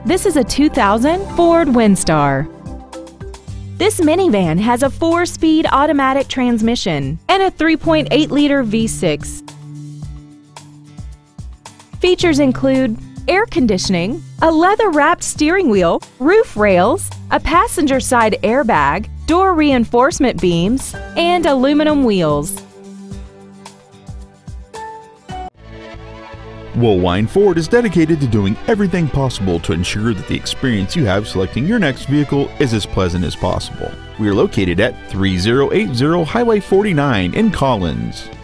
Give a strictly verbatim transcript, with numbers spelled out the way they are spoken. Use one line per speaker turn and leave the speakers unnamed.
This is a two thousand Ford Windstar. This minivan has a four-speed automatic transmission and a three point eight liter V six. Features include air conditioning, a leather-wrapped steering wheel, roof rails, a passenger side airbag, door reinforcement beams, and aluminum wheels.
Woolwine Ford is dedicated to doing everything possible to ensure that the experience you have selecting your next vehicle is as pleasant as possible. We are located at three thousand eighty Highway forty-nine in Collins.